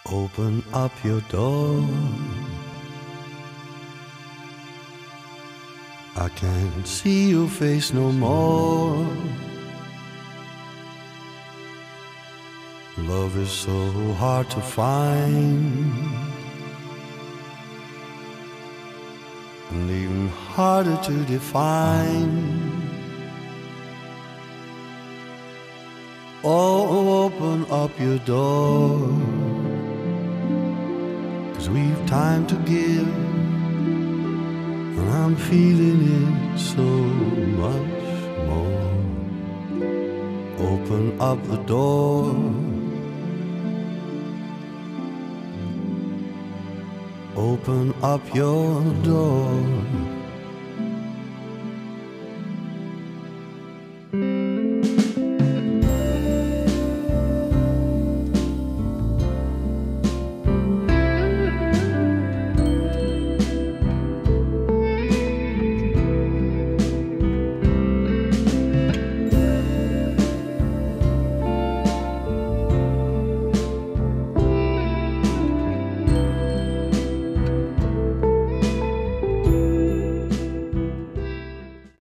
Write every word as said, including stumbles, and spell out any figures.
Open up your door. I can't see your face no more. Love is so hard to find, and even harder to define. Oh, open up your door, 'cause we've time to give, and I'm feeling it so much more. Open up the door. Open up your door.